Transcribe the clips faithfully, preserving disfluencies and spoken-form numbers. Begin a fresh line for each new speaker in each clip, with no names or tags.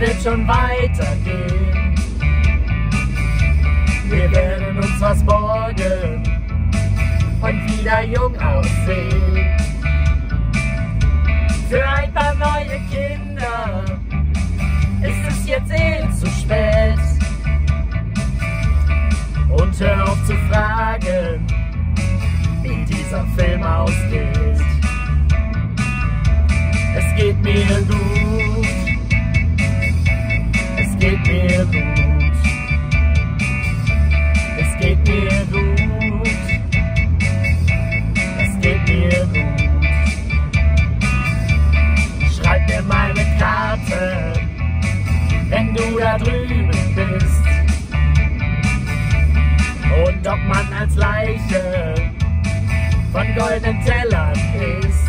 wird schon weitergehen. Wir werden uns was borgen und wieder jung aussehen. Für ein paar neue Kinder ist es jetzt eh zu spät. Und hör auf zu fragen, wie dieser Film ausgeht. Es geht mir gut, es geht mir gut, es geht mir gut, es geht mir gut. Schreib mir mal eine Karte, wenn du da drüben bist. Und ob man als Leiche von goldenen Tellern isst.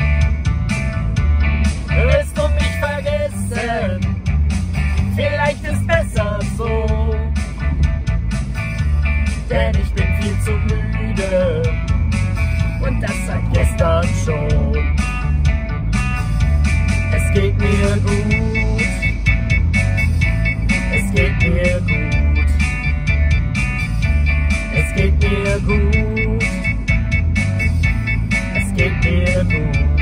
Willst du mich vergessen? Vielleicht ist besser so. Denn ich bin viel zu müde und das seit gestern schon. Es geht mir gut, es geht mir gut, es geht mir gut, es geht mir gut.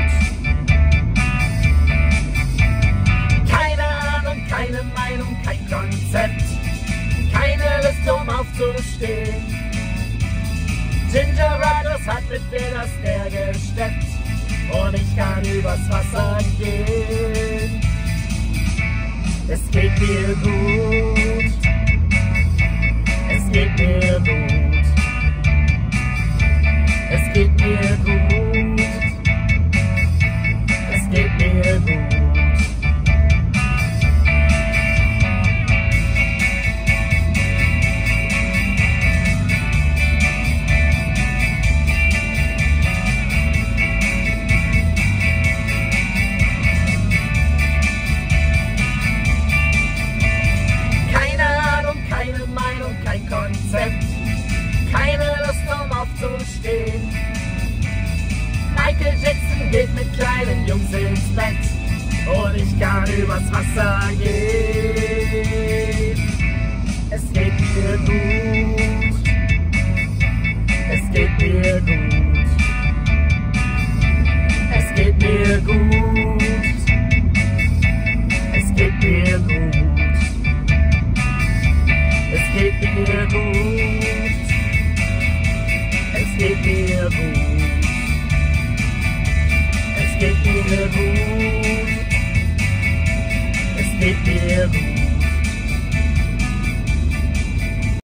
Keine Ahnung, keine Meinung, kein Konzept, keine Lust, um aufzustehen. Ginger Riders hat mit mir das Meer gesteppt und ich kann übers Wasser gehen. Es geht mir gut, es geht mir gut, es geht mir gut, es geht mir gut. Konzept, keine Lust, um aufzustehen. Michael Jackson geht mit kleinen Jungs ins Bett und ich kann übers Wasser gehen. Es geht mir gut, es geht mir gut, es geht mir gut, es geht mir gut. Es geht mir gut, es geht mir gut, es geht mir gut, es geht mir gut.